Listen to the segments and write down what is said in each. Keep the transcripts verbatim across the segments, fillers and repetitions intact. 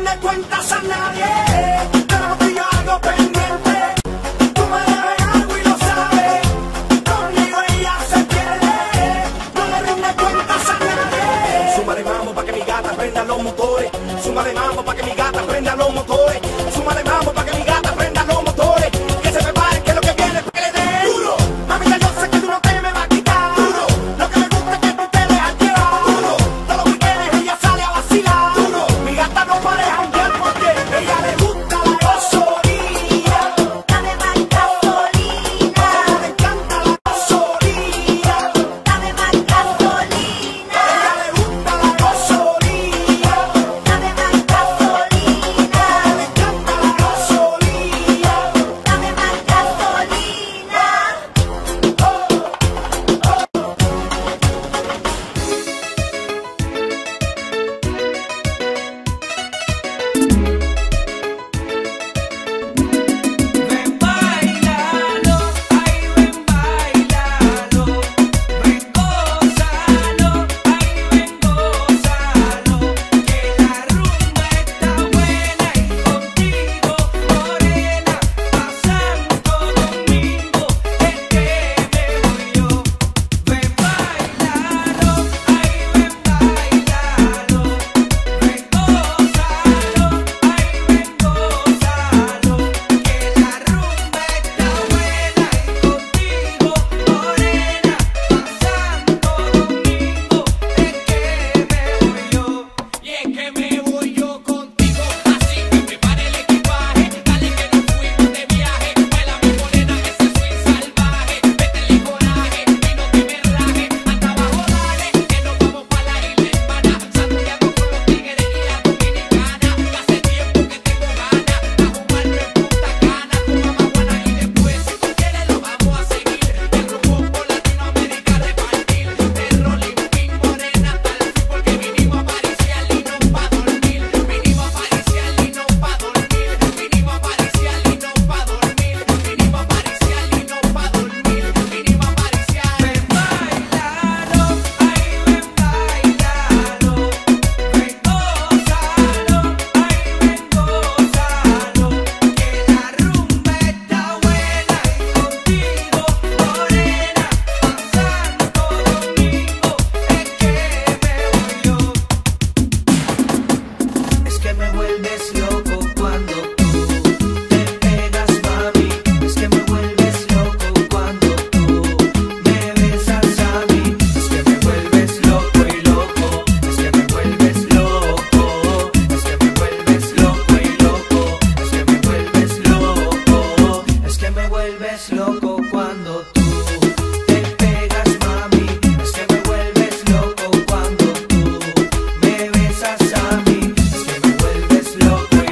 rindes cuentas a nadie. Tenemos tú y yo algo pendiente. Tú me debes algo y lo sabes. Conmigo ella se pierde. No le rindes cuentas a nadie. Súmale mambo pa' que mi gata prenda los motores. Súmale mambo pa' que mi gata prenda los motores. Súmale mambo pa' que mi gata prenda los motores. Que se prepare que lo que viene es pa' que le dé duro. Mamita, yo sé que tú no te me vas a quitar duro. Lo que me gusta es que tú te dejas llevar duro. Todos los weekends ella sale a vacilar duro. Mi gata no para de janguear porque ella le gusta la gasolina. Dame más gasolina. Le encanta la gasolina. Dame más gasolina. Ella le gusta la gasolina. Dame más gasolina. Le encanta la gasolina. Dame más gasolina. Ven, bailalo, ay, ven, bailalo. Ven, gózalo, ay, ven, gózalo. Que la rumba está buena y contigo, morena, pa' Santo Domingo es que me voy yo. Ven, bailalo, ay, ven, bailalo. Ven, gózalo, ay, ven, gózalo. Que la rumba está buena y contigo, morena, pa' Santo Domingo es que me voy yo. Y es que me voy yo contigo, así que prepare el equipaje, dale que nos fuimos de viaje. Baila mi morena ese swing salvaje, métele coraje y no te me raje. Anda abajo dale, que nos vamos pa' la isla hermana, Santiago con los tigres y la dominicana. Hace tiempo que tengo ganas de jugarlo en Punta Cana con Mamá Juana y después si tú quieres lo vamos a seguir. El rumbo por Latinoamérica repartir, de Rolling Pin morena hasta el sur porque vinimos a pariciar y no pa' dormir. Vinimos a pariciar y no pa' dormir. Vinimos a pariciar y no pa' dormir. Vinimos a pariciar y no pa' dormir. Vinimos a pariciar. Ven, bailalo, ay, ven, bailalo. Ven, gózalo, ay, ven, gózalo. Que la rumba está buena y contigo, morena, pa' Santo Domingo es que me voy yo. Es que me vuelves loco cuando tú te pegas, mami. Es que me vuelves loco cuando tú me besas a mí. Es que me vuelves loco y loco. Es que me vuelves loco. Es que me vuelves loco y loco. Es que me vuelves loco. Es que me vuelves loco cuando tú te pegas, mami. Es que me vuelves loco cuando tú me besas a mí. Es que me vuelves loco y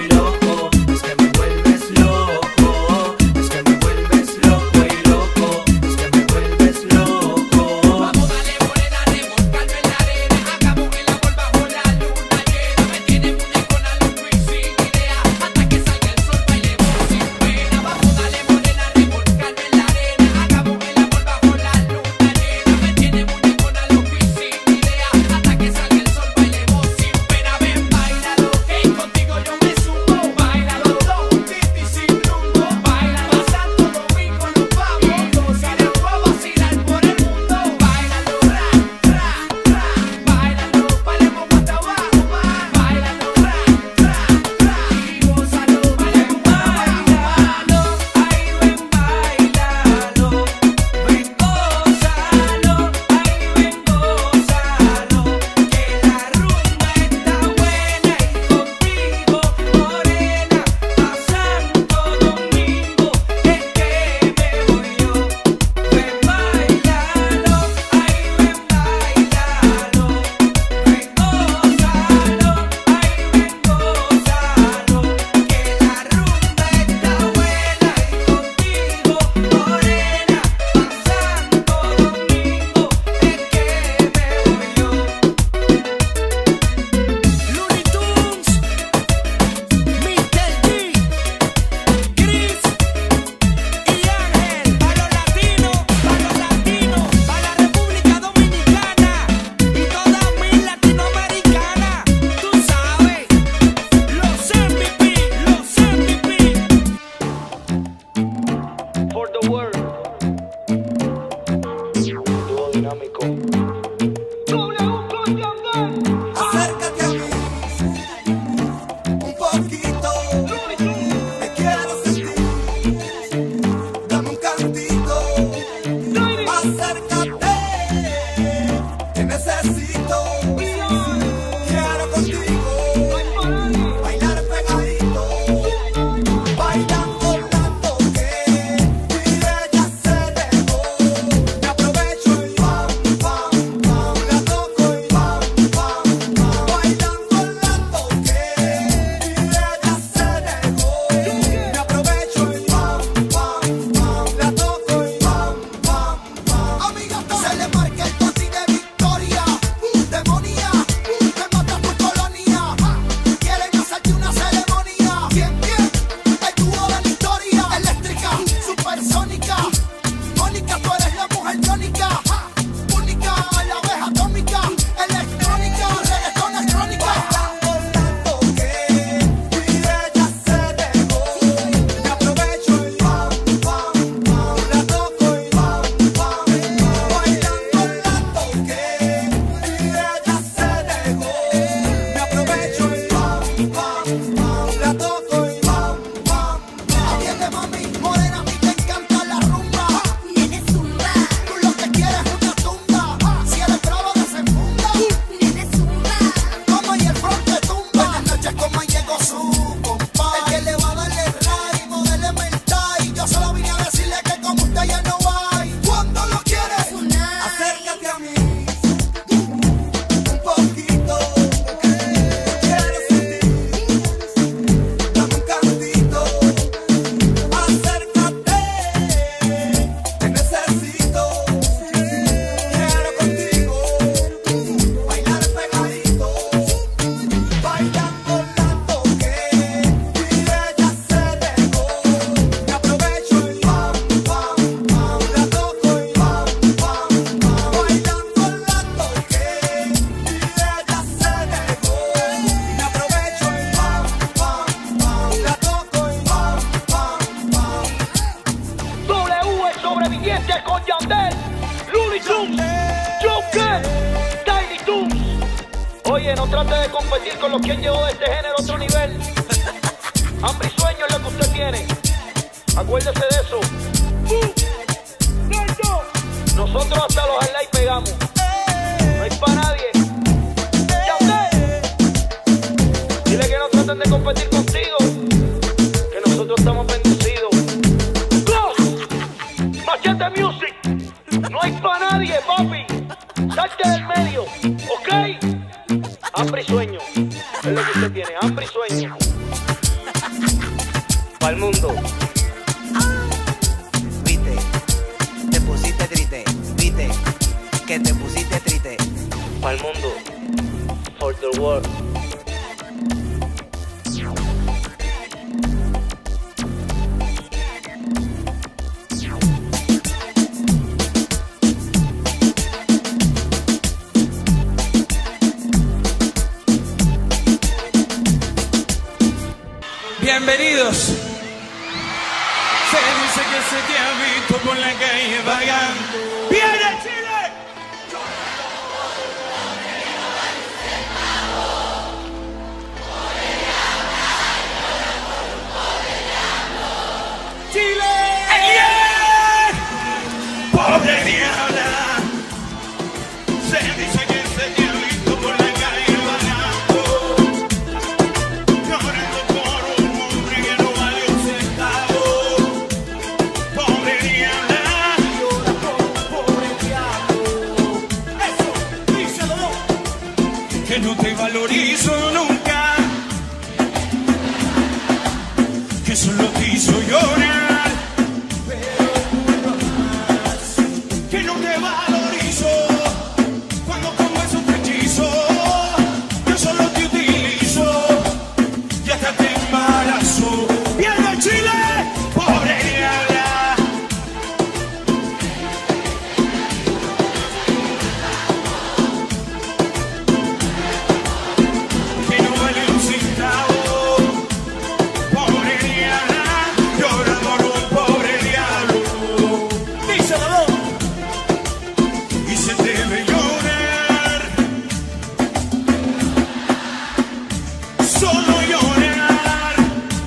los que han llevado este género a otro nivel. Hambre y sueño es lo que usted tiene. Acuérdese de eso. Nosotros hasta los highlights pegamos. No hay para nadie. Ya usted. Dile que no traten de competir contigo, que nosotros estamos bendecidos. Close. Machete Music. No hay para nadie, papi. Salte del medio, ¿ok? Hambre y sueño es lo que usted tiene. Hambre y sueño. Para el mundo. Viste, te pusiste triste, viste, que te pusiste triste. Para el mundo. For the world. Bienvenidos. Se dice que se te ha visto por la calle vagando. ¡Viene Chile! ¡Chile! ¡Eliel! ¡Pobre diabla! Se dice que se te ha visto por la calle vagando. Llorando por un hombre que no vale un centavo. Pobre diabla. Llora por un pobre diablo. Eso, díselo. Que no te valorizo nunca. Que solo te hizo llorar. Pero nunca más. Que no te valorizo. Cuando con besos te hechizo. Yo solo te utilizo. Y hasta te embarazo. ¡Viene Chile! ¡Pobre diabla! Que no vale un centavo. Pobre diabla. Llora por un pobre diablo. Díselo. Y se debe llorar. Solo llorar.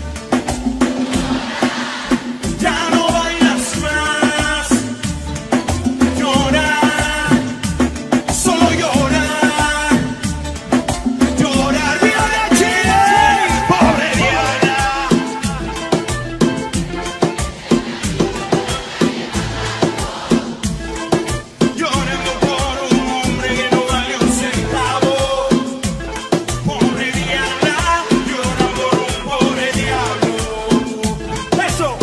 Ya no bailas más. Llorar. Solo llorar. Llorar. ¡Viva Chile! ¡Pobre diabla! Llorando por un hombre que no vale un centavo. Pobre diabla, llora por un pobre diablo. Eso,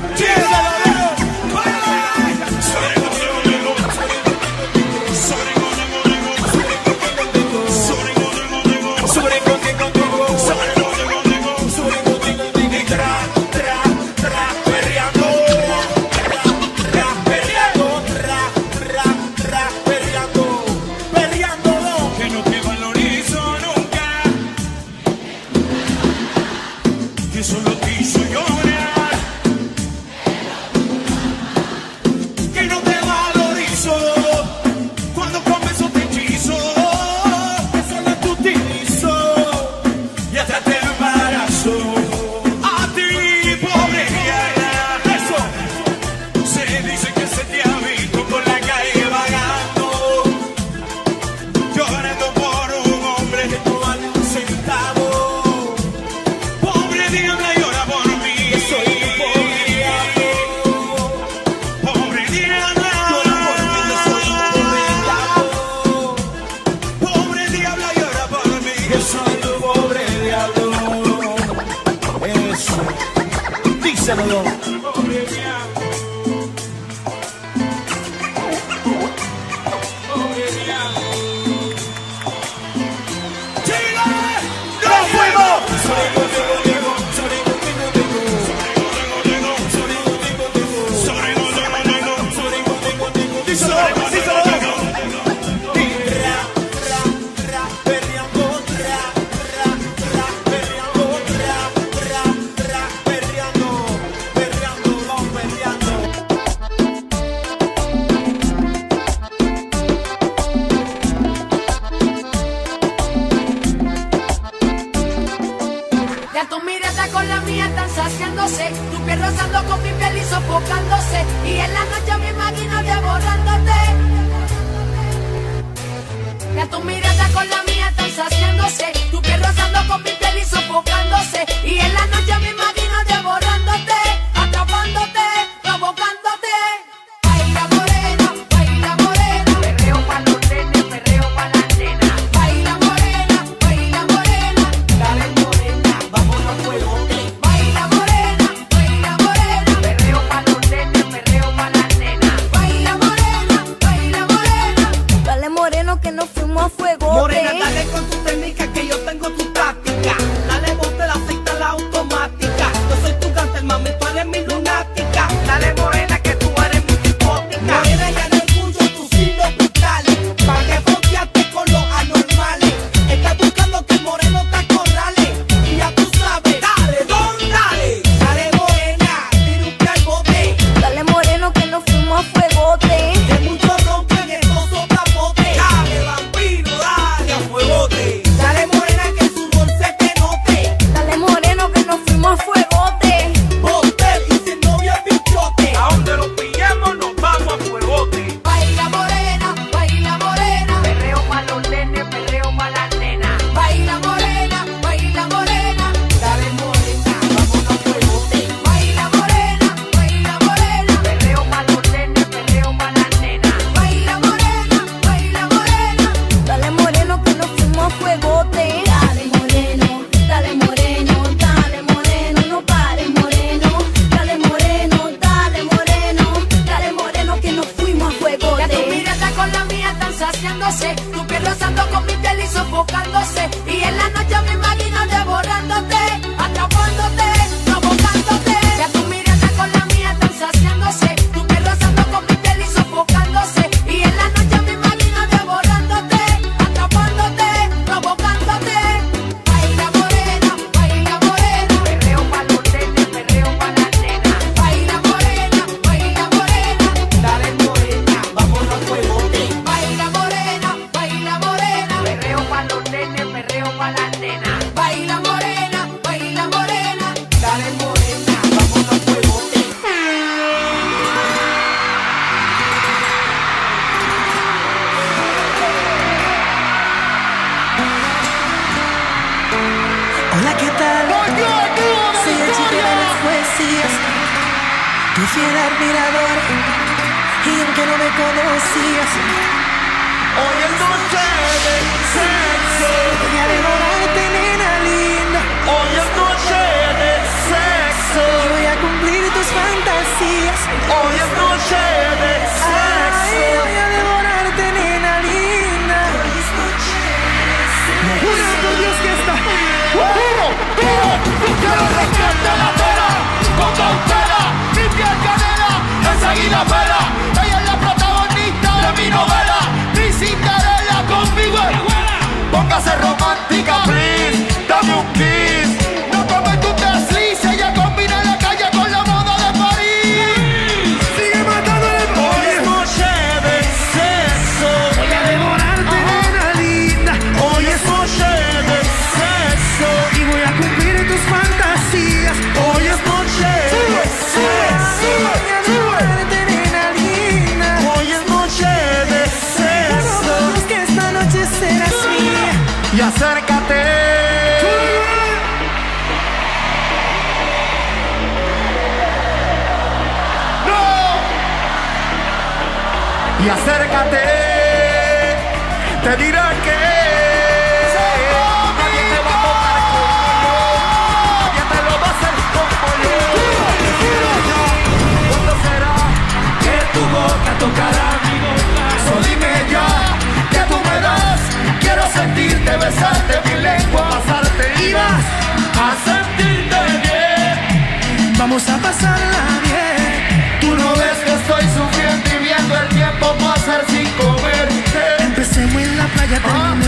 que no te valorizo nunca, que solo te hizo llorar, que no te valorizo, cuando con besos te hechizo, que solo te utilizo, y hasta te embarazo. A ti, pobre diabla, eso, se dice que se te ha visto por la calle vagando. Llorando por un hombre que no vale un centavo. Pobre diabla, llora por mí. Que soy un pobre diablo. Pobre diabla, llora por mí. Que soy un pobre diablo. Pobre diabla, llora por mí. Que soy un pobre diablo. Eso, díselo. Pobre diablo. Pobre diablo. ¡Chile! ¡Nos fuimos! Díselo, díselo. Perreando, Ya tu mirada con la mía están saciándose, tu piel rozando con mi piel y sofocándose, y en la noche me imagino devorándote. Ya tu mirada con la mía están saciándose, tu piel rozando con mi piel y sofocándose, y en la noche me imagino devorándote, atrapándote, provocándote. Baila morena, baila morena, perreo pa' los nenes, perreo pa' las nenas. Baila morena, baila morena, dale morena, vámonos fuego. Baila morena, baila morena, perreo pa' los nenes, perreo pa' las nenas. Baila morena, baila morena, Dale moreno que nos fuimos a fuego. Morena, dale con tu técnica que yo tengo tu táctica. Dale bote la aceita la automática. Yo soy tu cáncer, mami, tú eres mi lunática. Dale morena que tú eres mi psicótica. Morena, ya no escucho tus signos brutales. Pa' que fronteaste con los anormales. Estás buscando que el moreno te acorrale. Y ya tú sabes, dale, don, dale. Dale morena, tira un pie al bote. Dale moreno que nos fuimos a fuegote. Que muchos rompen estos soplapotes. Dale, vampiro, dale a fuegote. Dale morena que su rol se te note. Dale moreno que nos fuimos a fuegote. Hotel y sin novia bichote. A donde los pillemos nos vamos a fuegote. baila morena, baila morena, Perreo pa' los nenes, perreo pa' las nenas. baila morena, baila morena, Dale morena, vámonos a fuegote. baila morena, baila morena, Perreo pa' los nenes, perreo pa' las nenas. baila morena, baila morena. Dale moreno que nos fuimos a fuegote. Dale moreno, dale moreno, dale moreno, no pares moreno. Dale moreno, dale moreno, dale moreno que nos fuimos a Ya tu fuegote. mirada con la mía están saciándose, tu piel rozando con mi piel y sofocándose, y en la noche me imagino devorándote, atrapándote, provocándote. Ya tu mirada con la mía están saciándose, tu piel rozando con mi piel y sofocándose, y en la noche me imagino devorándote, atrapándote, provocándote. Baila morena, baila morena, Perreo pa' los nenes, perreo pa' las nenas. baila morena, baila morena. Dale morena, vámonos a fuegote. Baila morena, baila morena, Perreo pa' los nenes, perreo pa' las nenas. baila morena, baila morena. Dale morena, vámonos a fuegote. Hola, ¿qué tal? Soy el chico de las poesías, tu fiel admirador. Y aunque no me conocías, Hoy es noche de sexo. voy a devorarte, nena linda. Hoy es noche de sexo. Y voy a cumplir tus fantasías. Hoy es noche de Ay, voy a devorarte, nena linda. Juro por Dios que está. Uno, dos, quiero rescate la pera. Con cautela, mi piel canela. Enseguida pela. Ella es la protagonista de mi novela. Mi Cinderella conmigo es buena. Póngase romántica, please. Dame un kiss. No comete un desliz. Ella combina la calle con la moda de París. Sigue matándole. Hoy es noche de sexo. Voy a devorarte, nena linda. Hoy es noche de sexo. Y voy a cumplir tus fantasías. Hoy es noche de sexo. Voy a devorarte, nena linda. Hoy es noche de sexo. Vamos, que esta noche serás mía. Y acércate. No. Y acércate. Te dirá que nadie te va a tocar como yo. Nadie te lo va a hacer como yo. ¿Cuándo será que tu boca tocará mi boca? Solo dime ya que tú me das. Quiero sentirte, besarte, mi lengua pasarte y vas a sentirte bien. Vamos a pasarla bien. Tú no ves que estoy sufriendo y viendo el tiempo pasar sin comerte. Empecemos en la playa, terminemos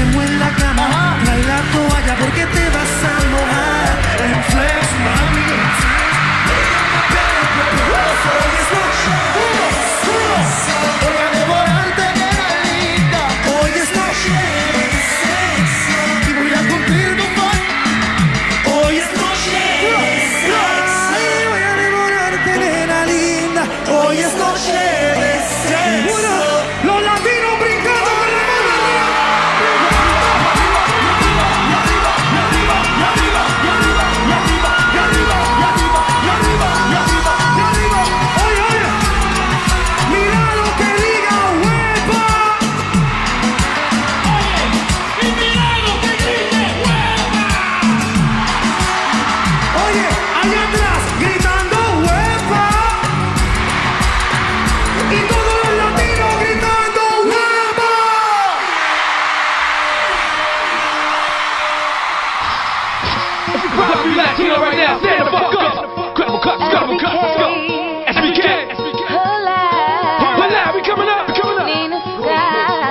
If you proud to be Latino right now, stand the fuck up. Incredible cuts, incredible cuts, let's go. S B K, Hola, we coming up, we coming up. Nina Sky,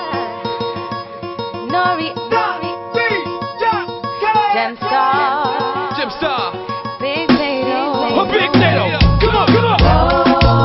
Nori, Gemstar, Gemstar, Big Nato, a Big Nato. Come on, come on.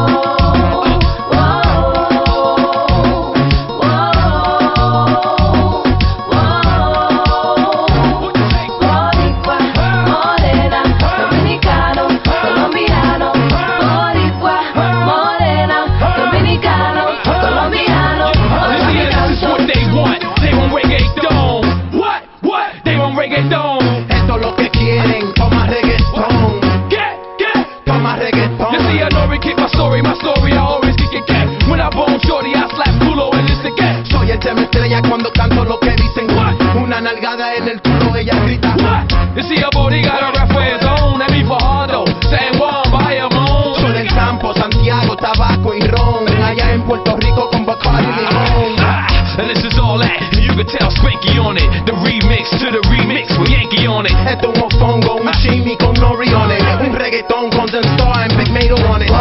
Esto es lo que quieren, toma reggaetón. Get, get. Toma reggaetón. You see, I know we keep my story, my story, I always kick it, get. When I bone shorty, I slap culo and it's the get. Soy el tema estrella cuando canto lo que dicen. What? Una nalgada en el culo, ella grita. What? You see, a body got a rap for his own. That be Fajardo, San Juan, Bayamón. Soy del campo, Santiago, tabaco y ron. Allá en Puerto Rico con Bacardi y limón. Ah, and this is all that. You can tell Spanky on it. The remix to the remix with Yankee on it. Esto es un mofongo, un chimi con nori on it. Un reggaetón con Gemstar and Big Nato on it.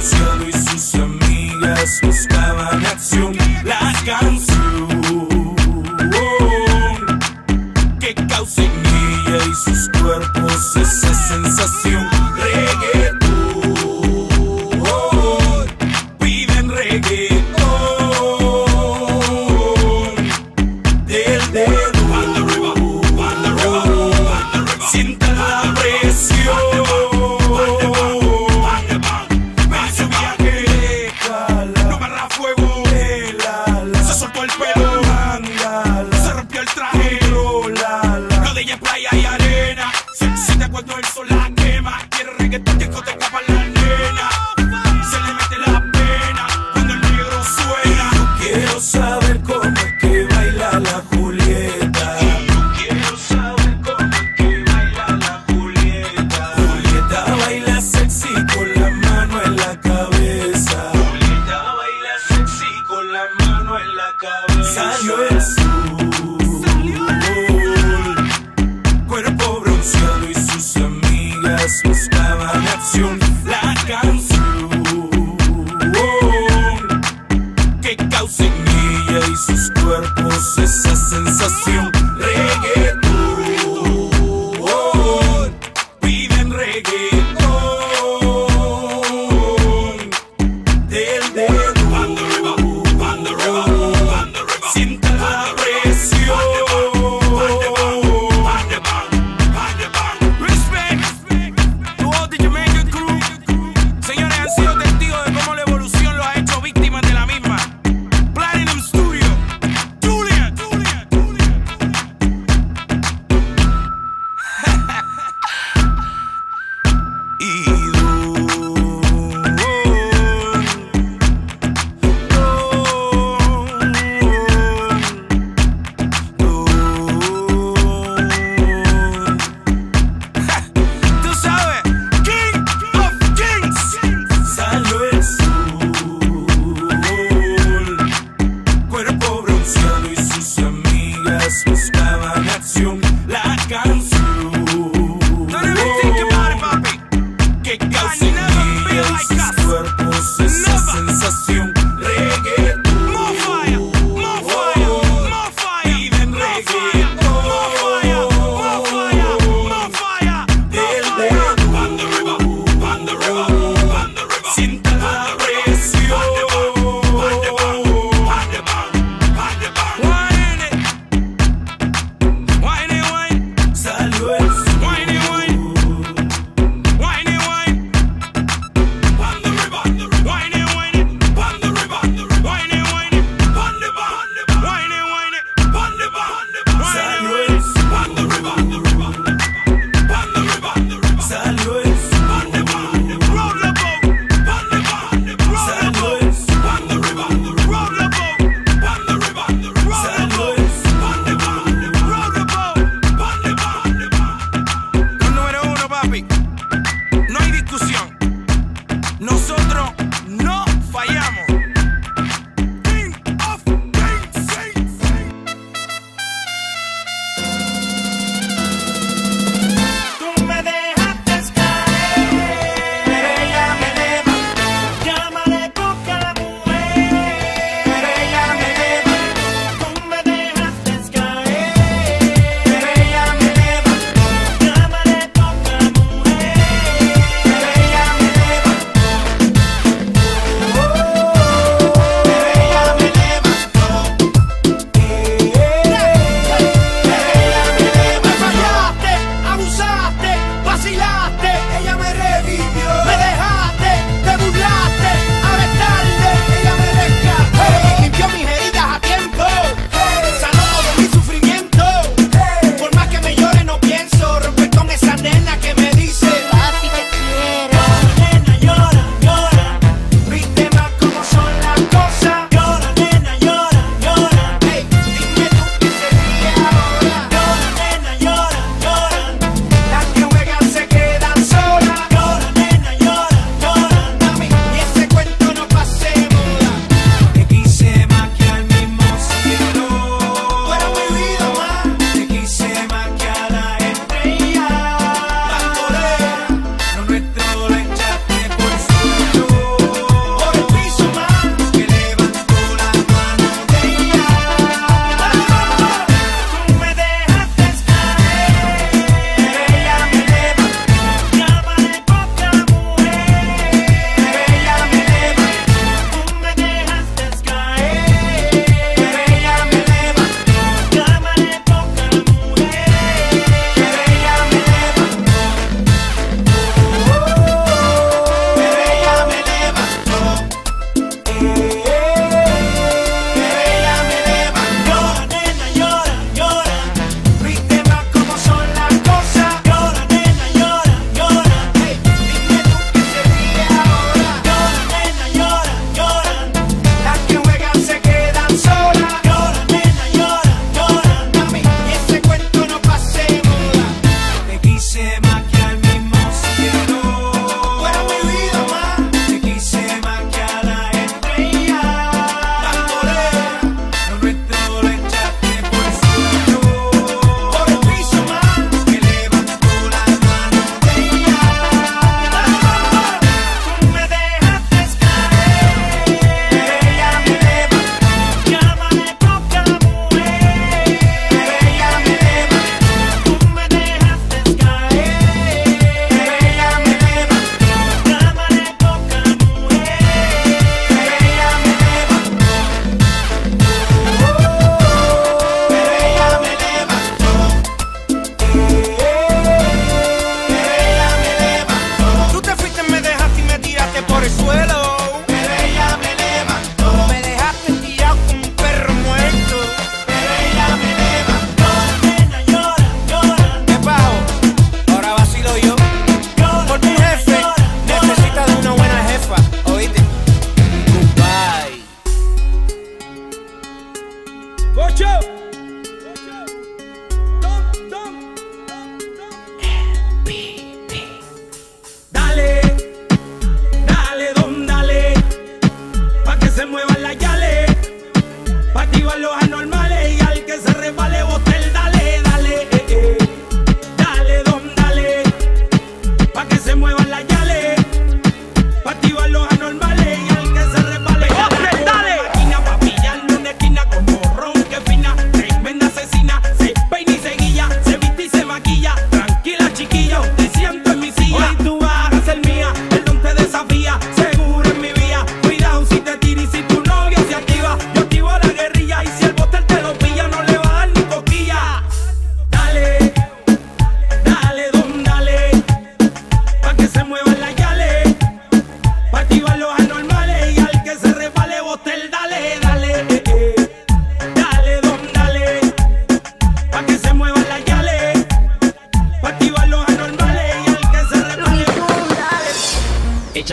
buscaban acción, la canción. Cuerpo bronceado y sus amigas buscaban acción. La canción que causa en ella y sus cuerpos esa sensación. Reggaetón, piden reggaetón del dedo. Sienta la presión. Respect to all the Jamaican crew. Señores, han sido testigos de cómo la evolución los ha hecho víctimas de la misma. Platinum Studio, Julia, Julia, Julia.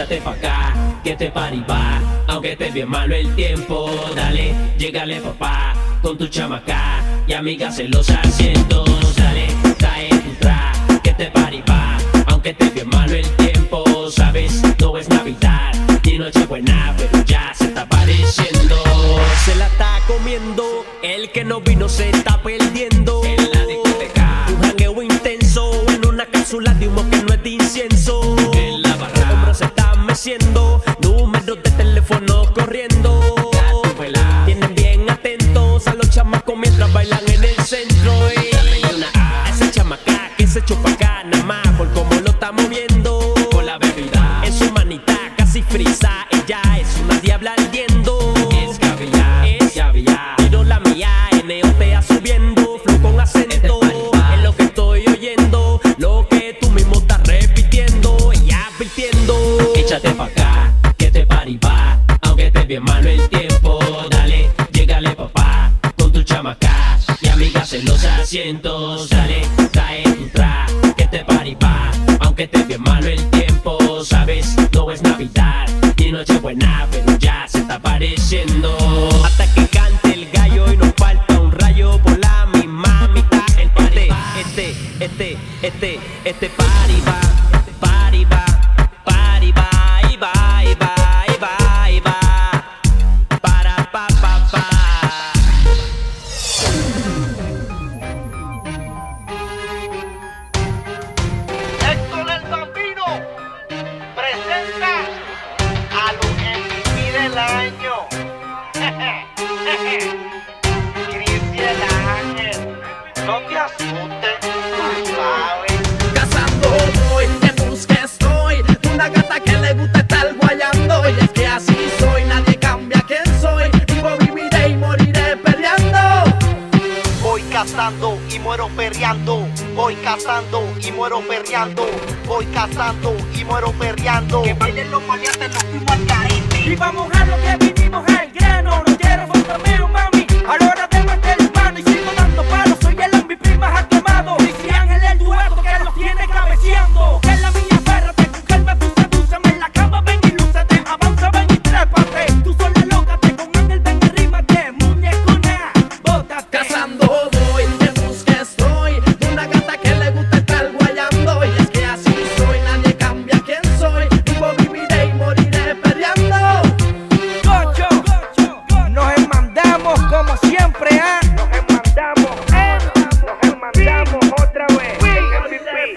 Échate pa' acá, que este party va. Aunque esté bien malo el tiempo, dale, llégale papá, con tu chamaca y amigas en los asientos. Dale, trae tu tra, que este party va. Aunque esté bien malo el tiempo, sabes, no es Navidad ni Nochebuena, pero ya se está pareciendo. Se la está comiendo, el que no vino se está perdiendo. En la discoteca, un jangueo intenso, en una cápsula de humo que no es de incienso. En la barra, hombros se están meciendo, números de teléfono corriendo. Tienen bien atentos a los chamacos mientras bailan en el centro. Y una a esa chamaca que se chupa acá, nada más por cómo lo está moviendo. Con la bebida en su manita casi frisa, ella es una diabla ardiendo. Es caviar, es caviar. Tiro la mía, N O T A subiendo, flow con acento. Es lo que estoy oyendo, lo que tú mismo estás repitiendo y advirtiendo. Échate pa' acá, que te party va. Aunque esté bien malo el tiempo, dale, llégale papá, con tu chamaca y amigas en los asientos. Dale, trae tu tra, que te party va. Aunque esté bien malo el tiempo, sabes, no es Navidad ni Nochebuena, pero ya se está pareciendo. Hasta que cante el gallo y nos falta un rayo por la misma mitad. Este, este, este, este, este party va, party va, party va, y va, y va, y va, y va, para pa pa pa. Héctor el Bambino presenta a los M V P del año. Cristi el Ángel, no te asustes, tú sabes. Cazando voy, en busca estoy de una gata que le gusta estar guayando. Y es que así soy, nadie cambia quién soy. Vivo, viviré y moriré peleando. Voy cazando y muero perreando. Voy cazando y muero perreando. Voy cazando y muero perreando. Que bailen los maleantes, los fuimos al carete. Y vamos a lo que vinimos al grano. No quiero fantameo, mami, a la hora de meter mano. Y sigo dando palos, soy el M V P más aclamado. Cristi Ángel el dueto que los tiene cabeceando. Que es la mía, férrate, con calma tú sedúceme. En la cama ven y lúcete, avanza, ven y trépate. Tú sola lócate, con Ángel ven y rímate. Muñecona, bótate. Cazando voy, en busca estoy de una gata que le gusta estar guayando. Y es que así soy, nadie cambia quién soy. Vivo, viviré y moriré peleando. Gocho, nos mandamos como siempre, ¿ah? Nos mandamos, ¿eh? Nos mandamos otra vez. M V P.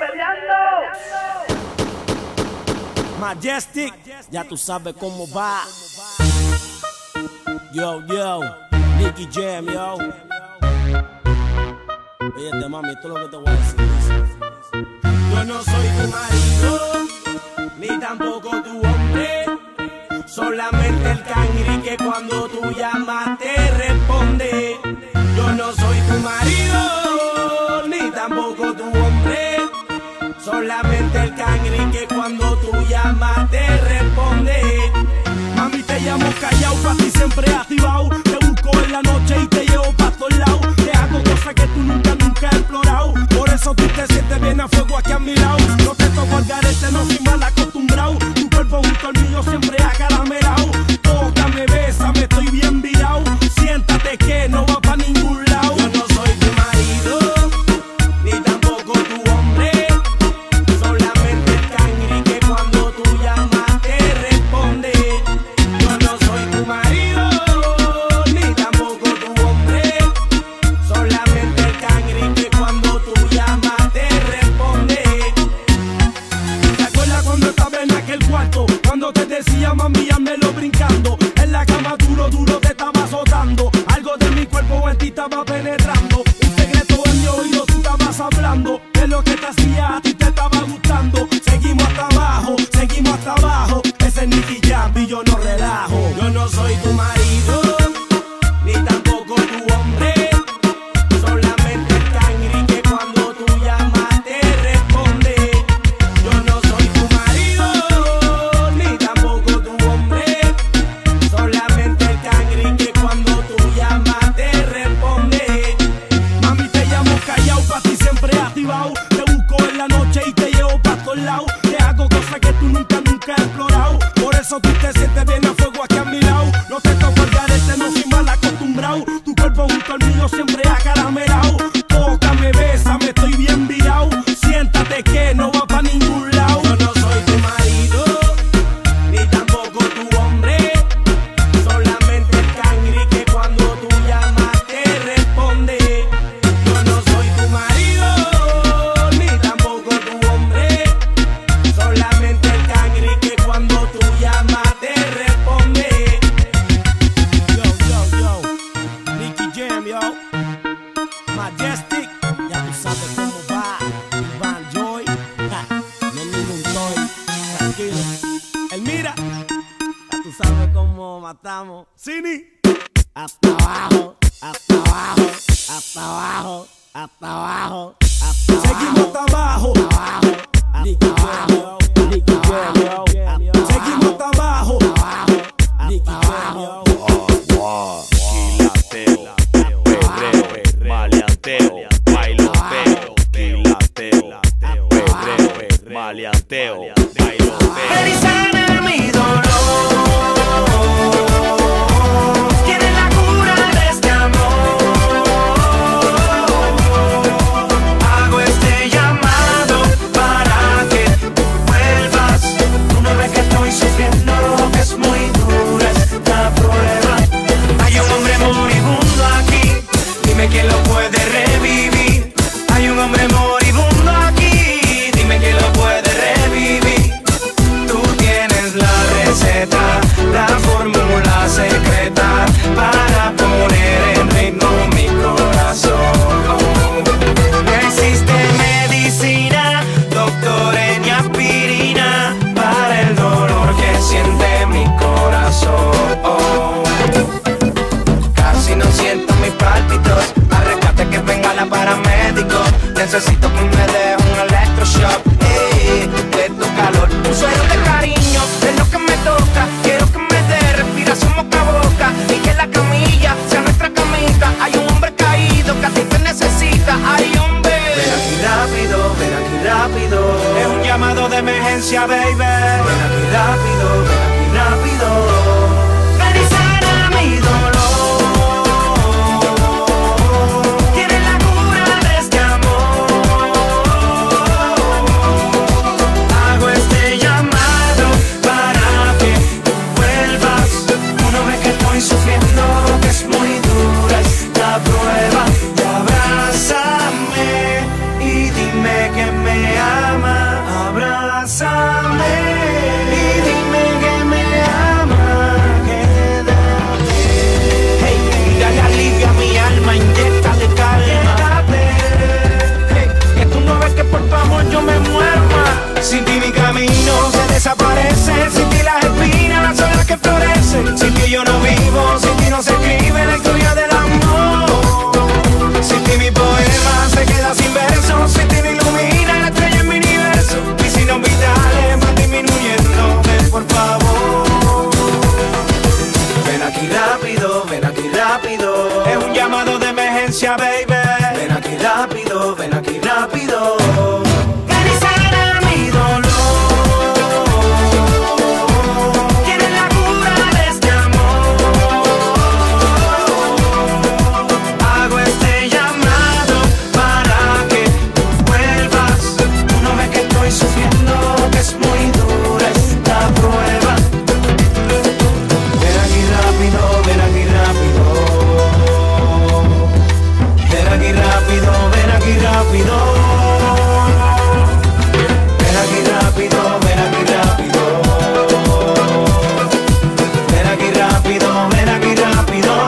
Majestic, ya tú sabes cómo va. Yo, yo, Nicky Jam, yo. Oye, mami, esto es lo que te voy a decir. Yo no soy tu marido, ni tampoco tu hombre. Solamente el cangri que cuando tú llamas te responde. Yo no soy tu marido, ni tampoco tu hombre. Solamente el cangri que cuando tú llamas te responde. Mami, te llamo callao, pa' ti siempre activado. Te busco en la noche y te llevo pa' todos lados. Te hago cosas que tú nunca, nunca has explorado. Por eso tú te sientes bien a fuego aquí a mi lado. No te toco al garete, no soy mal acostumbrado. Tu cuerpo junto al mío siempre acaramelado. Tócame, bésame, estoy bien virado. Siéntate que no va pa' ningún lado. Yo no soy tu marido, ni tampoco tu hombre. Solamente el cangri que cuando tú llamas te responde. Yo no soy tu marido, ni tampoco tu hombre. Solamente el cangri que cuando tú llamas te responde. ¿Te acuerdas cuando Majestic, ya tú sabes cómo va. Van Joy, ja, no es ningún toy, tranquilo. El mira, ya tú sabes cómo matamos. Cini, hasta abajo, hasta abajo, hasta abajo, hasta abajo, hasta abajo. Seguimos hasta abajo, hasta abajo, hasta abajo, Nicky Jam. Seguimos hasta abajo, Nicky Jam. Quilateo, perreo, maleanteo, bailoteo, quilateo, perreo, maleanteo, bailoteo. Eres sana mi dolor. Tienes la cura de este amor. Hago este llamado para que tú vuelvas. Tú no ves que estoy sufriendo, que es muy dura esta prueba. Hay un hombre moribundo aquí, dime quién lo puede revivir. Hay un hombre moribundo aquí, dime quién lo puede revivir. Tú tienes la receta, la fórmula secreta para poner en ritmo mi corazón. No existe medicina, doctor, ni aspirina para el dolor que siente mi corazón. Casi no siento mis pálpitos, arréglate que venga la paramédico. Necesito que me deje un electroshock, ey, de tu calor. Un suero de cariño es lo que me toca. Quiero que me dé respiración boca a boca y que la camilla sea nuestra camita. Hay un hombre caído que a ti te necesita. Hay hombre. Ven aquí rápido, ven aquí rápido. Es un llamado de emergencia, baby. Ven aquí rápido, ven aquí rápido. Ven y sana mi dolor. Tienes la cura de este amor. Hago este llamado para que tú vuelvas. Uno ve que estoy sufriendo, que es muy dura esta prueba. Y abrázame y dime que me ama. Abrázame y dime que me ama. Quédate. Hey, dale alivio a mi alma, inyéctale calma. Hey, que tú no ves que por tu amor yo me muero más. Sin ti mi camino se desaparece. Sin ti las espinas son las que florecen. Sin ti yo no vivo, sin ti no se escribe la historia del amor. Sin ti mi poema se queda sin versos. Sin ti no ilumina la estrella en mi universo. Mis signos vitales van disminuyendo. Ven por favor. Ven aquí rápido, ven aquí rápido. Es un llamado de emergencia, baby. Ven aquí rápido, ven aquí rápido. Ven y sana mi dolor. Tienes la cura de este amor. Hago este llamado para que tú vuelvas. Tú no ves que estoy sufriendo, que es muy dura esta prueba. Ven aquí rápido, ven aquí rápido. Ven aquí rápido, ven aquí rápido. Ven aquí rápido, ven aquí rápido. Ven aquí rápido, ven aquí rápido.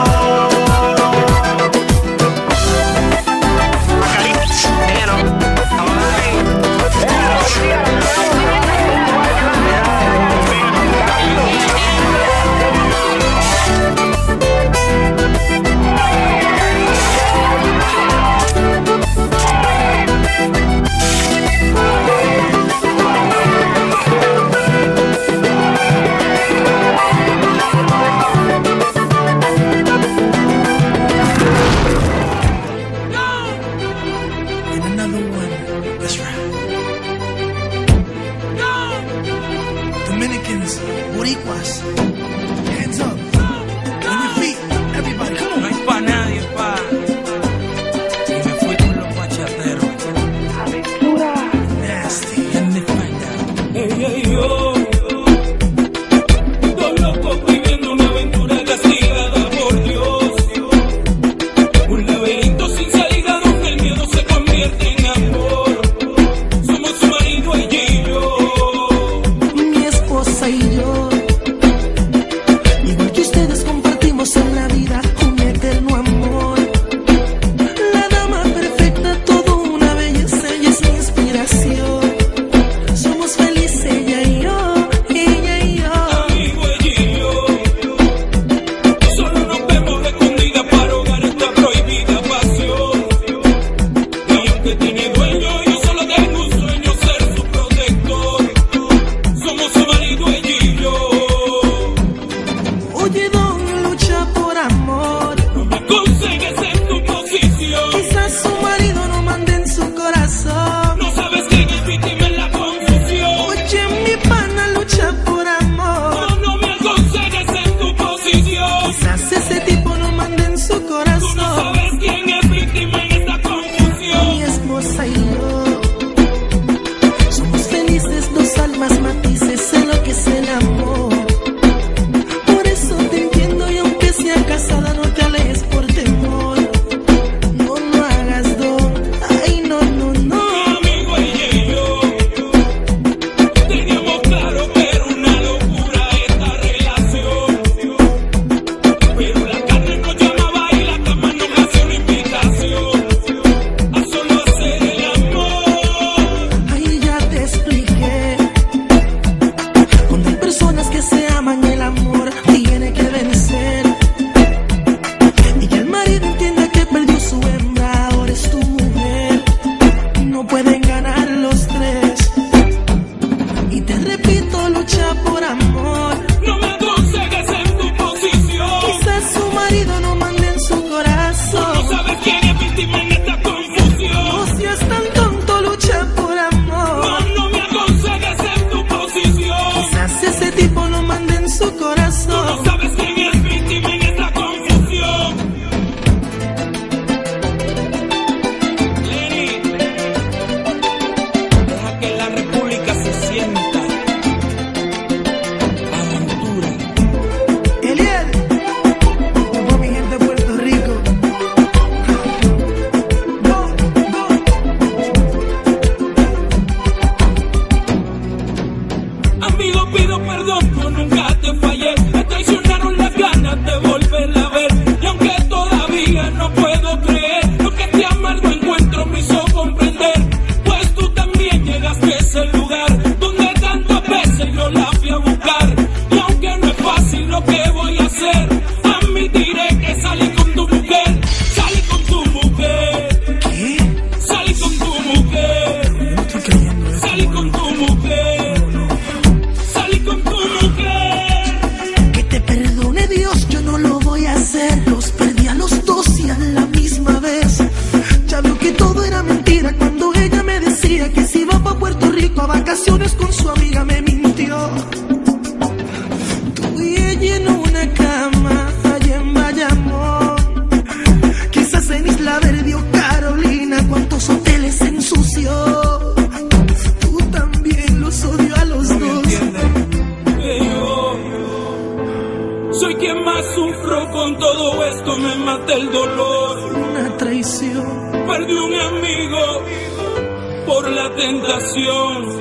perdí un amigo por la tentación.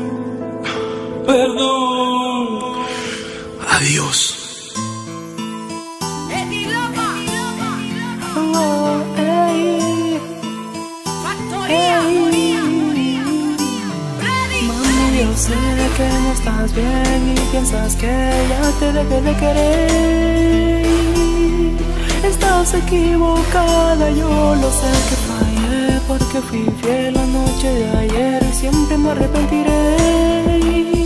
Perdón. Adiós. Oh, ey. Ey. Mami, yo sé que no estás bien y piensas que ya te dejé de querer. Estás equivocada, yo lo sé que fallé porque fui fiel la noche de ayer y siempre me arrepentiré.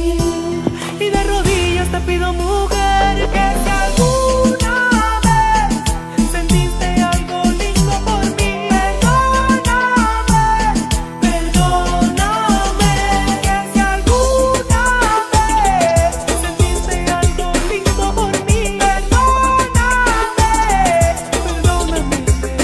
Y de rodillas te pido, mujer, que si alguna vez sentiste algo lindo por mí, perdóname, perdóname. Que si alguna vez sentiste algo lindo por mí, perdóname, perdóname,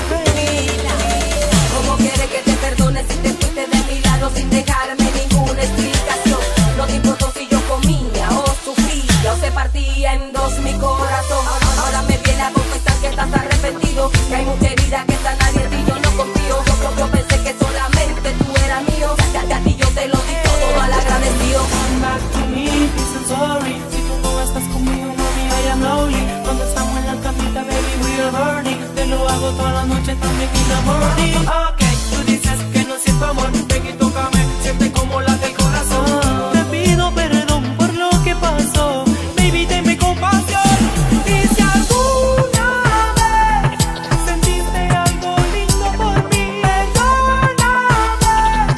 bebé. ¿Cómo quieres que te perdone si te fuiste de mi lado sin dejarme ninguna explicación? No te importó si yo comía o sufría o se partía en dos mi corazón. Ahora me viene a confesar que estás arrepentido, que hay mucha herida que está nadie en ti, yo no confío. Yo, yo, yo pensé que solamente tú eras mío, ya, ya a ti yo te lo di todo mal agradecido. Come back to me, please and sorry. Si tú no estás conmigo, mami, I am lonely. Cuando estamos en la camita, baby, we are burning. Te lo hago toda la noche, también in the morning. Ok, tú dices que no siento amor, ven y tócame, siente como late el corazón. Te pido perdón por lo que pasó, baby, tenme compasión. Y si alguna vez sentiste algo lindo por mí, perdóname,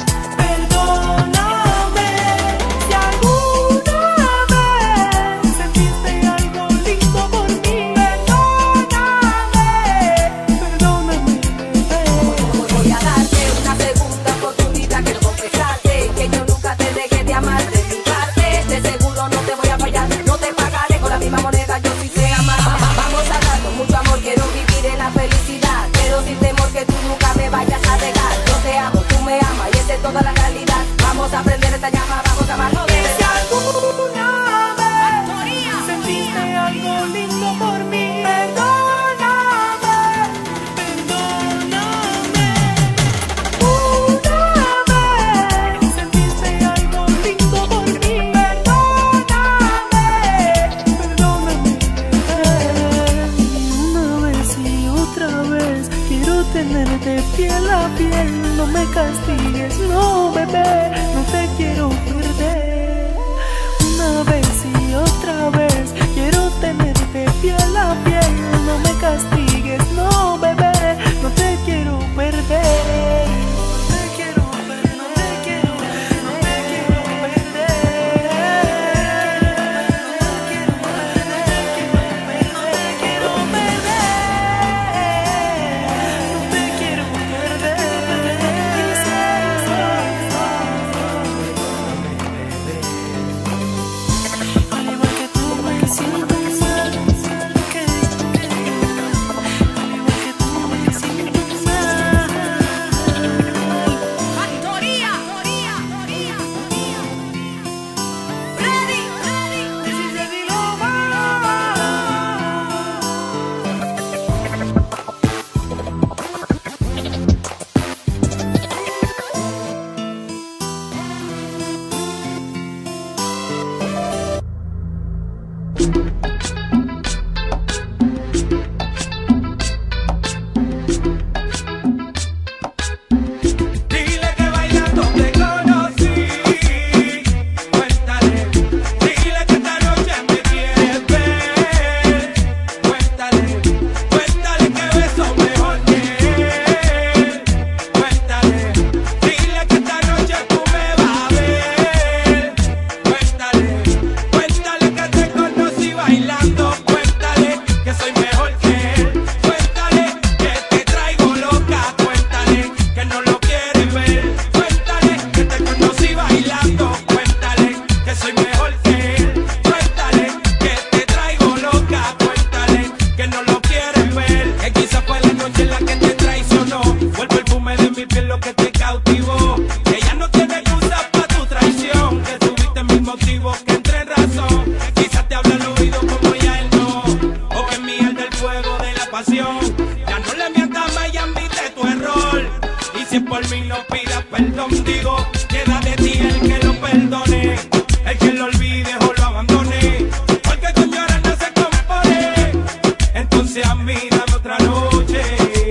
perdóname. Si alguna vez sentiste algo lindo por mí, perdóname, perdóname, bebé. Voy a darte una segunda oportunidad, quiero confesarte que yo nunca te dejé de amar de mi parte. De seguro no te voy a fallar, no te pagaré con la misma moneda, yo sí te amar. Vamos a dar con mucho amor, quiero vivir en la felicidad, pero sin temor que tú nunca me vayas a dejar. Yo te amo, tú me amas y esa es toda la realidad. Vamos a prender esta llama, vamos a amarnos de Si verdad. alguna vez sentiste algo lindo por mí, perdóname, perdóname. Una vez sentiste algo lindo por mí, perdóname, perdóname, bebé. Una vez y otra vez quiero tenerte piel a piel. No me castigues, no, bebé, no te quiero perder. Una vez y otra vez quiero tenerte piel a piel. No me castigues, no, bebé, no te quiero perder. No te quiero perder, no te quiero, no te quiero perder. No te quiero perder, no te quiero perder. No te quiero perder. Al igual que tú me siento mal, que Si por mí no pidas perdón, digo, queda de ti el que lo perdone, el que lo olvide o lo abandone, porque con llorar no se compone. Entonces a mí dame otra noche,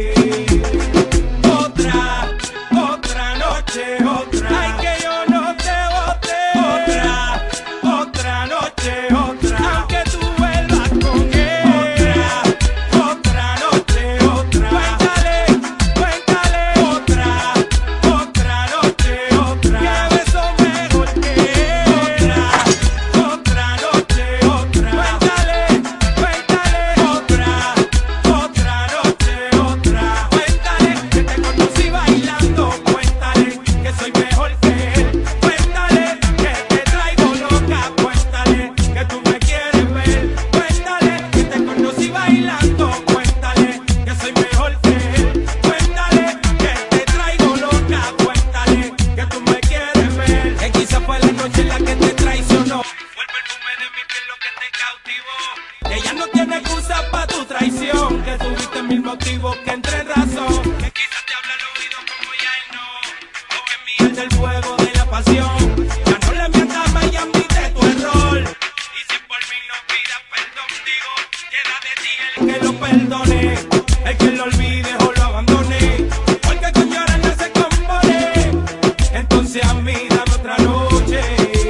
otra, otra noche, otra. Ay, que yo no te bote, otra, otra noche, otra. Aunque tú vuelvas con él, otra, otra noche, otra. Cuéntale, cuéntale, otra, otra noche, otra. Que beso mejor que él, otra, otra noche, otra. Cuéntale, cuéntale, otra, otra noche, otra. Cuéntale que te conocí bailando, cuéntale que soy mejor que él, cuéntale que te traigo loca, cuéntale que tú me quieres ver, cuéntale que te conocí bailando, cuéntale que soy mejor que él, cuéntale que te traigo loca, cuéntale que tú me quieres ver, que quizá fue la noche en la que te traicionó, fue el perfume de mi piel lo que te cautivó, que ya no tiene excusa pa' tu traición, que tuviste mil motivos que entre razón, que quizás te habla al oído como ya él no, o que mía del fuego de la pasión, ya no le mientas más y admite tu error, y si por mí no pidas perdón, digo, queda de ti el que lo perdone, el que lo olvide o lo abandone, porque con llorar no se compone. Entonces a mí dame otra noche,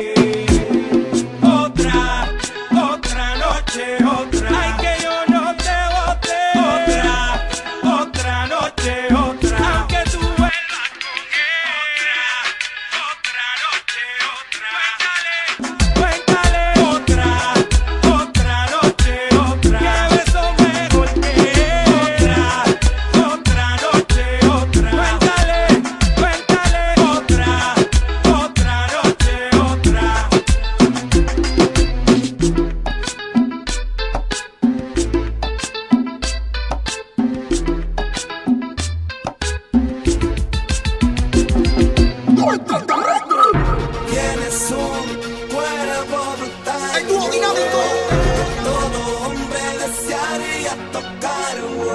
otra, otra noche, otra. Ay, que yo no te bote, otra, otra noche, otra. Aunque tú vuelvas con él, otra, otra noche, otra. Cuéntale, cuéntale, otra, otra noche, otra. Que beso mejor que él, otra, otra noche, otra. Cuéntale, cuéntale, otra, otra noche, otra. Tienes un cuerpo brutal. El dúo dinámico. Todo hombre desearía tocar.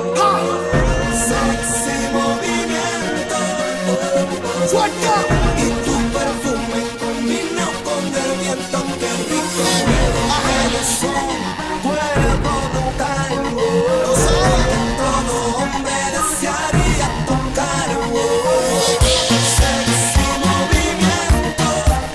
Sexy movimiento. Suelta. Y tu perfume combina con el viento. Qué rico. Tienes un cuerpo brutal. Todo hombre desearía tocar. Sexy movimiento.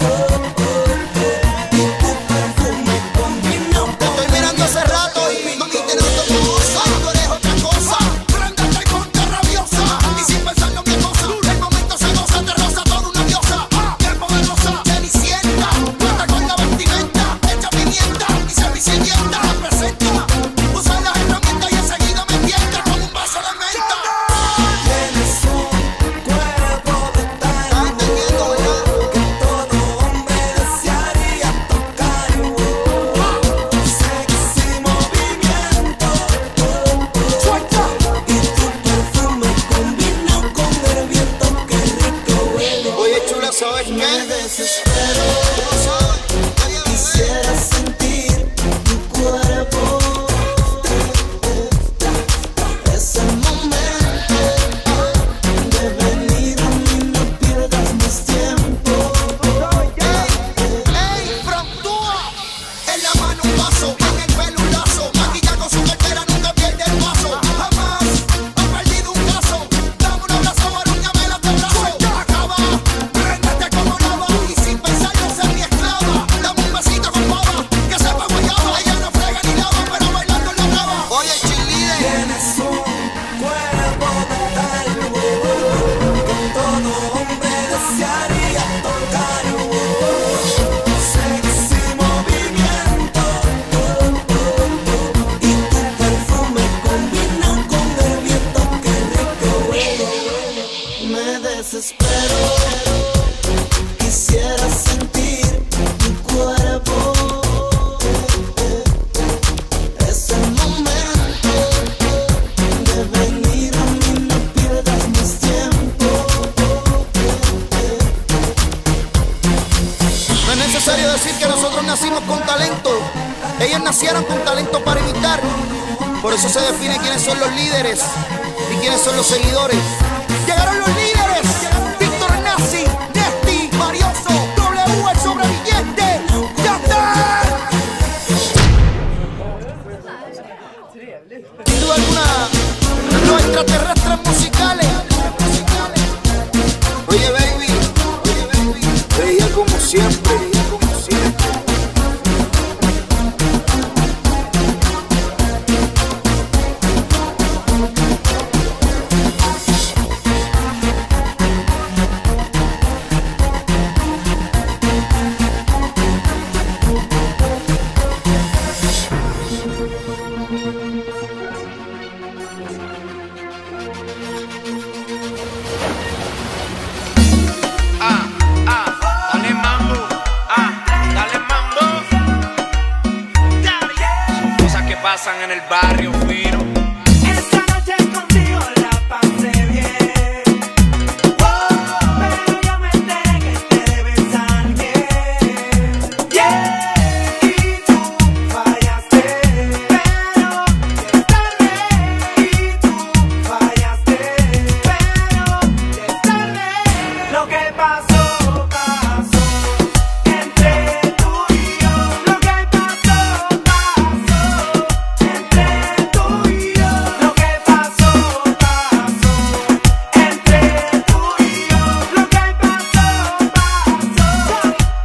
Y tu perfume combina. Te estoy mirando hace rato y mami te noto cosa. Tú eres otra cosa. Préndete y ponte rabiosa. Y sin pensar lo que cosa. El momento se goza, te roza toda una diosa. Qué poderosa, cenicienta. Cuenta con la vestimenta, hecha pimienta y servicienta. Representa. Usa las herramientas y enseguida me tienta con un vaso de menta. Tienes un cuerpo brutal. ¿Estás entendiendo, verdad? Que todo hombre desearía tocar. Sexy movimiento. Suelta. Y tu perfume combina con el viento. Qué rico huele. Oye, chula, ¿sabes qué? Me desespero. Quisiera sentir tu cuerpo. Es el momento de venir a mí, no pierdas más tiempo. ¡Ey, frontúa! En la mano un vaso, en el pelo un lazo. Maquilla con su cartera, nunca pierde el paso. Jamás ha perdido un caso. Dame un abrazo, arúñame la te brazo. Acaba, préndete como lava. Y sin pensarlo ser mi esclava. Dame un besito con baba, que sepa guayaba. Ella no frega ni lava, pero bailando la brava. Oye, cheerleader. Tienes un cuerpo brutal que todo hombre desearía tocar. Sexy movimiento. Y tu perfume combina con el viento. Qué rico huele. Me desespero. Quisiera sentir tu cuerpo. Es el momento de venir a mí, no pierdas más tiempo. No es necesario decir que nosotros nacimos con talento. Ellos nacieron con talento para imitar. Por eso se define quiénes son los líderes y quiénes son los seguidores. Llegaron los líderes. Oye, baby, oye, baby, veía como siempre, veía como siempre. Pasan en el barrio fino. Esta noche contigo la pasé bien. Oh, pero yo me enteré que te debes a alguien. Yeah, y tú fallaste, pero ya es tarde. Y tú fallaste, pero ya es tarde. Lo que pasó, pasó entre tú y yo. Lo que pasó, pasó. Entre tú y yo, lo que pasó, pasó. Entre tú y yo, lo que pasó, pasó.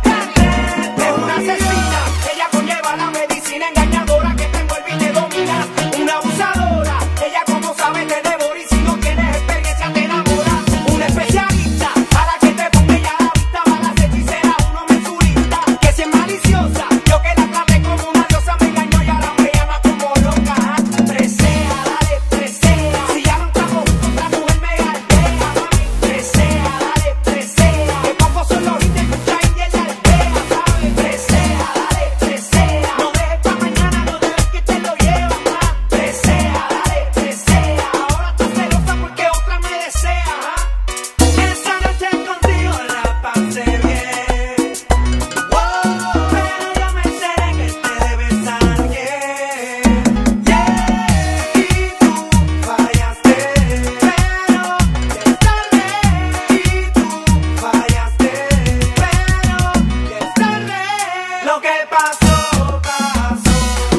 Es una asesina, ella conlleva la medicina engañadora que te envuelve y te domina. Una abusadora, ella como sabe te devora y si no tienes experiencia te enamora. Una especialista, a la que te ponga ella la vista, malas hechiceras, uno mensurista. Que si es maliciosa, yo que la traté como una diosa me engañó y ahora me llama como loca. Presea, dale, presea. Si ya no estamos juntos, otra mujer me galdea, mami. Presea, dale, presea. Que pocos son los hits que escucha y en la aldea, ¿sabes? Presea, dale, presea. No dejes pa' mañana, no dejes que te lo llevas más. Presea, dale, presea. Ahora estás celosa porque otra me desea. Esa noche contigo la pasé bien. Oh, pero yo me enteré que te debes a alguien. Yeah, y tú fallaste, pero ya es tarde. Y tú fallaste, pero ya es tarde. Lo que pasó, pasó.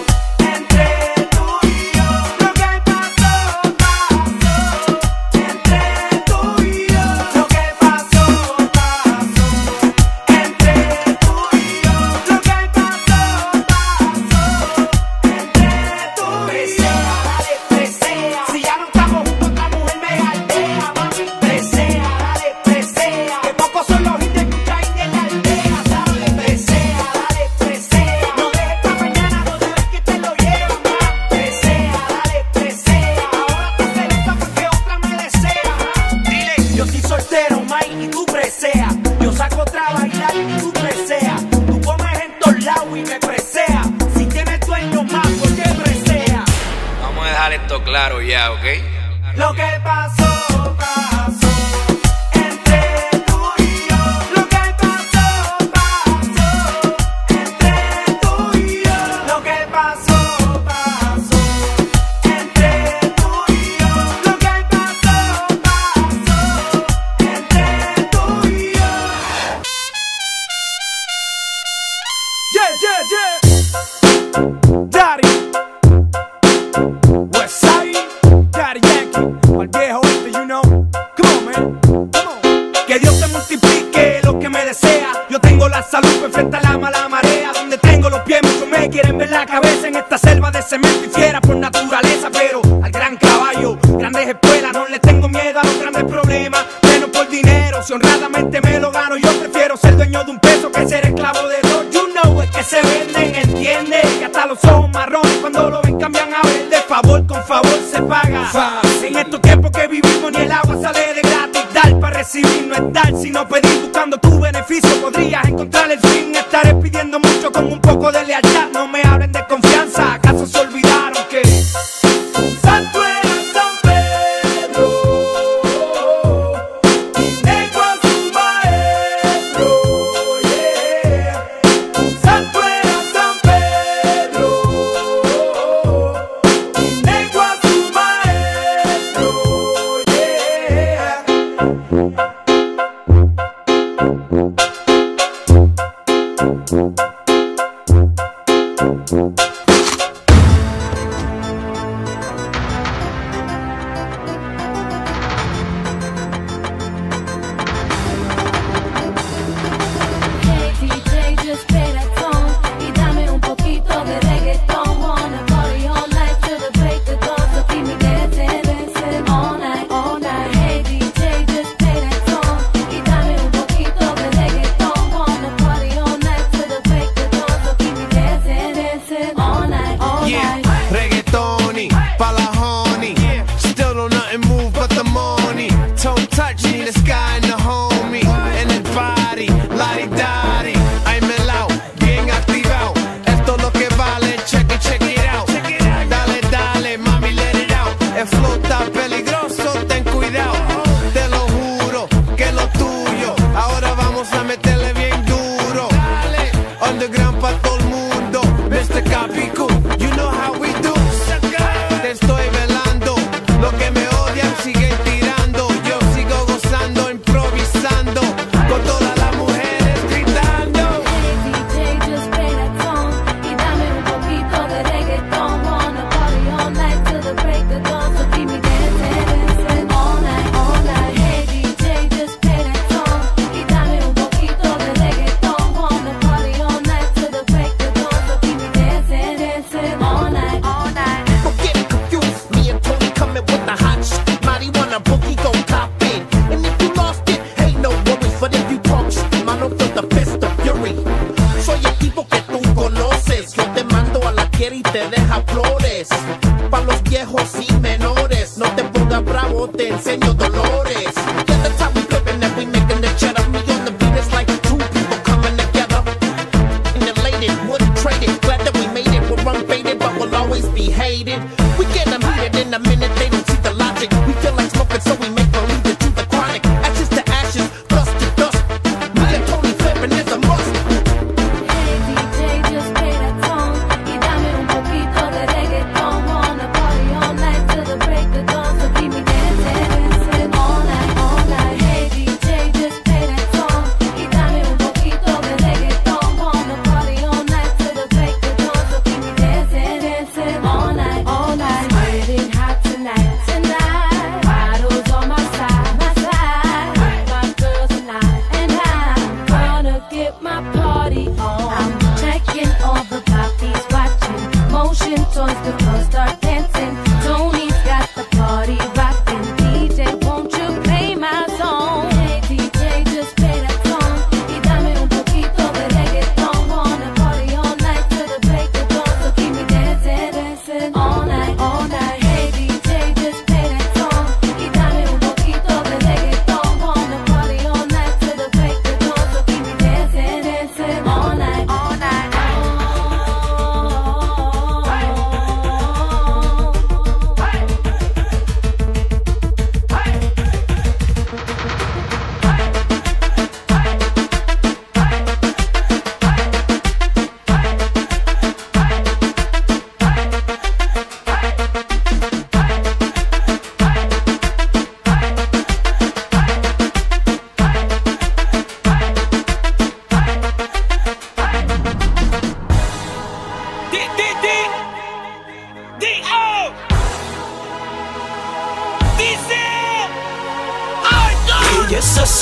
Entre tú y yo, lo que pasó, pasó. Entre tú y yo, lo que pasó, pasó. Entre tú y yo, lo que pasó, pasó. Entre tú presea, dale, presea. Si ya no estamos juntos, otra mujer me galdea, mami. Presea, dale, presea. Que pocos son los hits que escucha y en la aldea, ¿sabes? Presea, dale, presea. No dejes pa' mañana, no dejes que te lo llevas más. Presea, dale, presea. Ahora estás celosa porque otra me desea. Dile, yo soy soltero, Mike, y tú presea. Yo saco otra a bailar y tú presea. Tú comes en todos lados y me presea. Si tienes dueño más, ¿por qué presea? Vamos a dejar esto claro ya, ¿ok? Lo que pasó, pasó. Entre tú y yo, lo que pasó, pasó. Entre tú y yo, lo que pasó, pasó. Entre tú y yo, lo que pasó, pasó. Entre tú y yo. Yeah, yeah, yeah. Daddy. Westside, Daddy Yankee, al viejo este, you know. Come on, man, come on. Que Dios te multiplique lo que me desea. Yo tengo la salud para enfrentar la mala marea. Donde tengo los pies, muchos me quieren ver la cabeza. En esta selva de cemento y fiera por naturaleza. Pero al gran caballo, grandes espuelas. No le tengo miedo a los grandes problemas. Menos por dinero, si honradamente me lo gano. Yo prefiero ser dueño de un peso que ser esclavo de dos. You know, es que se venden, entiende. Que hasta los ojos marrones cuando lo ven cambian a verde. Favor con favor se paga. En estos tiempos que vivimos ni el agua sale de gratis. Dar para recibir no es dar, sino pedir. Buscando tu beneficio podrías encontrar el fin. Estaré pidiendo mucho con un poco de lealtad. No me hablen de confianza, ¿acaso se olvidaron que Santo era San Pedro y negro a su maestro? Yeah. Santo era San Pedro y negro a su maestro. Yeah.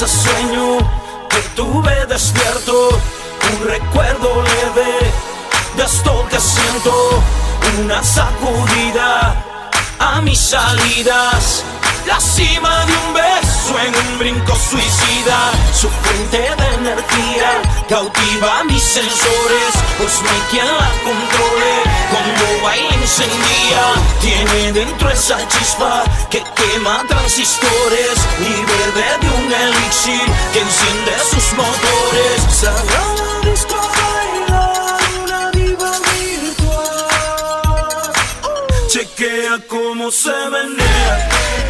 ese sueño que tuve despierto, un recuerdo leve de esto que siento, una sacudida a mis salidas, la cima de un beso en un brinco suicida, su fuente de energía cautiva mis sensores, pues no hay quien la controle, cuando baila encendía, tiene dentro esa chispa que quema transistores y bebe de un elixir que enciende sus motores. Sagrada disco baila una diva virtual, chequea cómo se menea.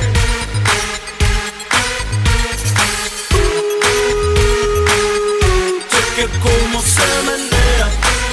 Que como se menea,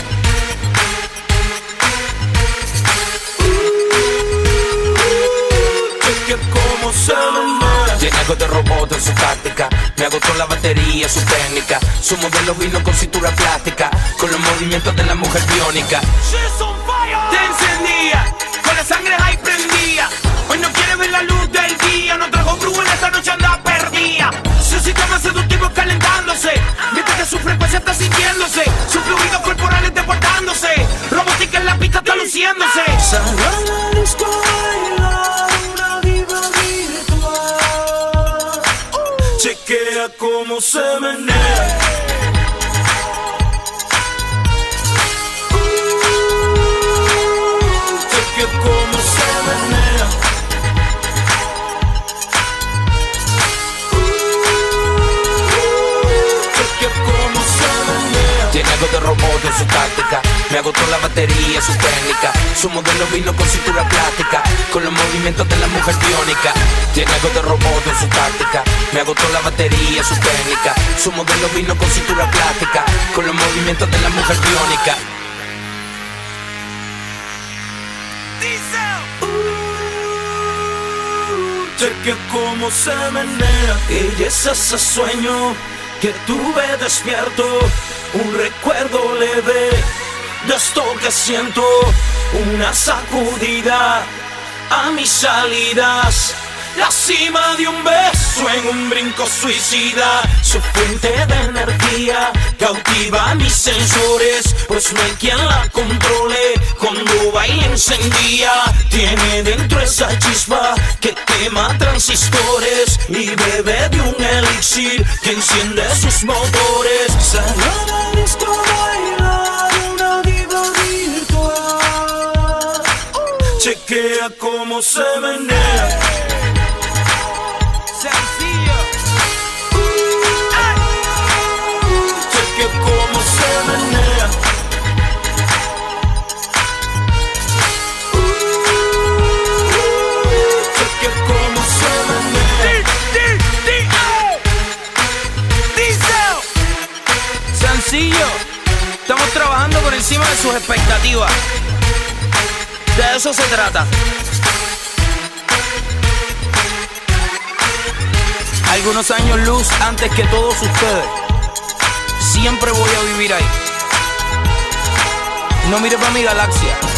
que como se menea. Tiene algo de robot en su táctica, me agotó la batería, su técnica. Su modelo vino con cintura plástica, con los movimientos de la mujer biónica. Te encendía, con la sangre ahí prendía. Hoy no quiere ver la luz del día, no trajo brujo en esta noche anda perdida. Su sistema seductivo calentándose, mientras que su frecuencia está sintiéndose, sus fluidos corporales deportándose, robótica en la pista está luciéndose. Sagrada disco baila una diva virtual, chequea cómo se menea. Chequea cómo se menea. Tiene algo de robot en su táctica, me agotó la batería, su técnica. Su modelo vino con cintura plástica, con los movimientos de la mujer biónica. Tiene algo de robot en su táctica, me agotó la batería, su técnica. Su modelo vino con cintura plástica, con los movimientos de la mujer biónica. Chequea cómo se menea. Ella es ese sueño que tuve despierto, un recuerdo leve de esto que siento, una sacudida a mis salidas, la cima de un beso en un brinco suicida, su fuente de energía cautiva mis sensores, pues no hay quien la controle, cuando baila encendía, tiene dentro esa chispa que quema transistores y bebe de un elixir que enciende sus motores. Sagrada disco baila una diva virtual, chequea cómo se menea. Sencillo. Chequea cómo se menea. Chequea cómo se menea. Sencillo. Estamos trabajando por encima de sus expectativas. De eso se trata. Algunos años luz antes que todos ustedes. Siempre voy a vivir ahí. No mire para mi galaxia.